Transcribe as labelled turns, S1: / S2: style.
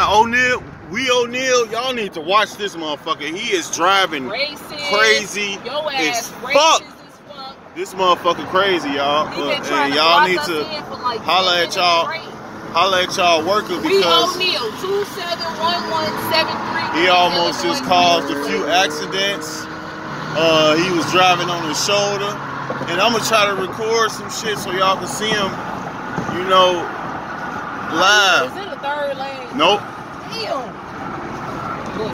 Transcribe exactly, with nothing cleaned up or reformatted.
S1: O'Neal, we O'Neal, y'all need to watch this motherfucker. He is driving
S2: racist,
S1: crazy
S2: your ass
S1: as
S2: racist
S1: fuck.
S2: As fuck.
S1: This motherfucker crazy, y'all. And y'all need to like holla at y'all, holla at y'all worker because
S2: we O'Neal, two seven one one seven three.
S1: He almost just caused a few accidents. Uh, he was driving on his shoulder, and I'm gonna try to record some shit so y'all can see him, you know, live.
S2: Is it a third lane?
S1: Nope.
S2: Damn.